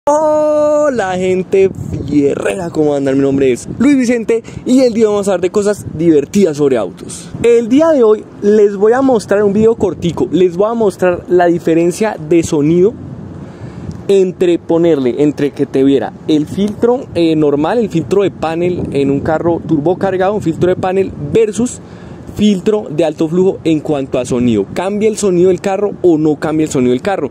Hola gente fierrera, ¿cómo andan? Mi nombre es Luis Vicente y el día vamos a hablar de cosas divertidas sobre autos. El día de hoy les voy a mostrar un video cortico, les voy a mostrar la diferencia de sonido entre que te viera el filtro normal, el filtro de panel en un carro turbo cargado, un filtro de panel versus filtro de alto flujo en cuanto a sonido. ¿Cambia el sonido del carro o no cambia el sonido del carro?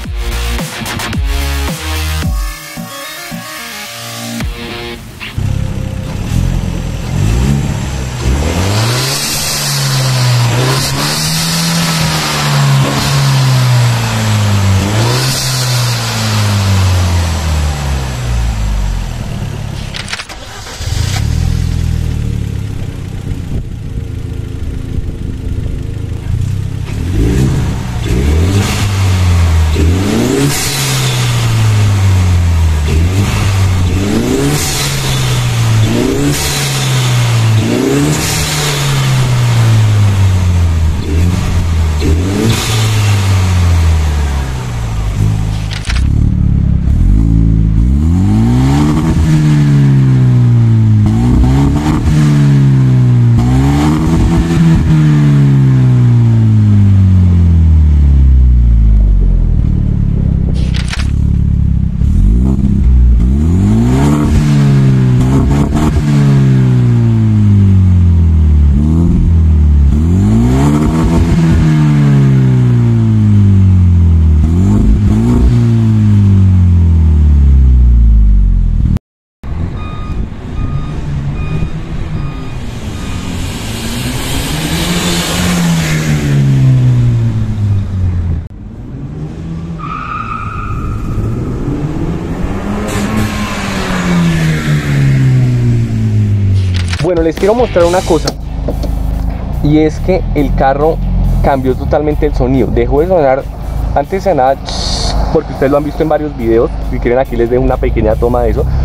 Bueno, les quiero mostrar una cosa, y es que el carro cambió totalmente el sonido. Dejó de sonar, antes sonaba porque ustedes lo han visto en varios videos. Si quieren, aquí les dejo una pequeña toma de eso.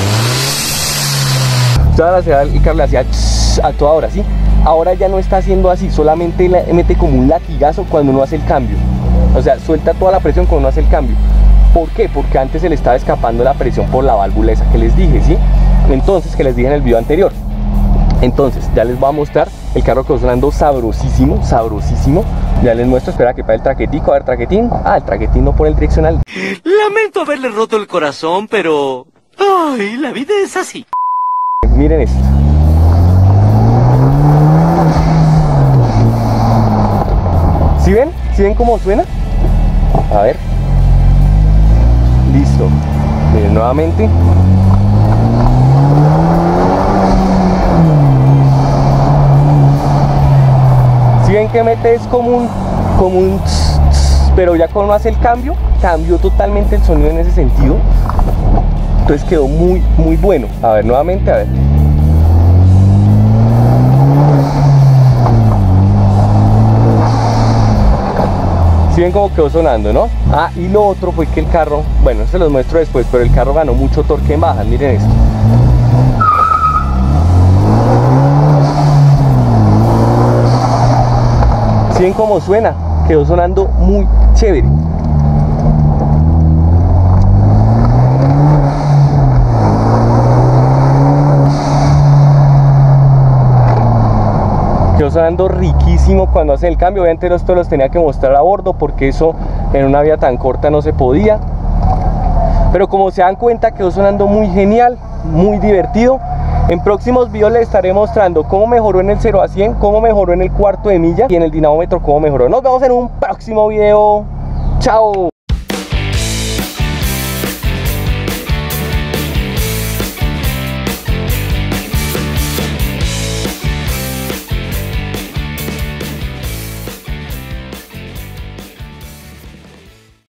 El carro le hacía a toda hora, ¿sí? Ahora ya no está haciendo así, solamente mete como un latigazo cuando uno hace el cambio. O sea, suelta toda la presión cuando uno hace el cambio. ¿Por qué? Porque antes se le estaba escapando la presión por la válvula esa que les dije, ¿sí? Entonces, que les dije en el video anterior. Entonces, ya les voy a mostrar. El carro quedó sonando sabrosísimo, sabrosísimo. Ya les muestro, espera que para el traquetico. A ver, traquetín. Ah, el traquetín no pone el direccional. Lamento haberle roto el corazón, pero... ¡ay, la vida es así! Miren esto. ¿Sí ven? ¿Sí ven cómo suena? A ver. Listo. Miren nuevamente. Si ven que mete es como un tss, tss, pero ya cuando hace el cambio, cambió totalmente el sonido en ese sentido. Entonces quedó muy bueno. A ver, nuevamente, a ver. Si ven cómo quedó sonando, ¿no? Ah, y lo otro fue que el carro, bueno, se los muestro después, pero el carro ganó mucho torque en bajas. Miren esto. ¿Sí ven cómo suena? Quedó sonando muy chévere. Quedó sonando riquísimo cuando hacen el cambio. Obviamente esto los tenía que mostrar a bordo porque eso en una vía tan corta no se podía. Pero como se dan cuenta, quedó sonando muy genial, muy divertido. En próximos videos les estaré mostrando cómo mejoró en el 0 a 100, cómo mejoró en el cuarto de milla y en el dinamómetro cómo mejoró. Nos vemos en un próximo video. Chao.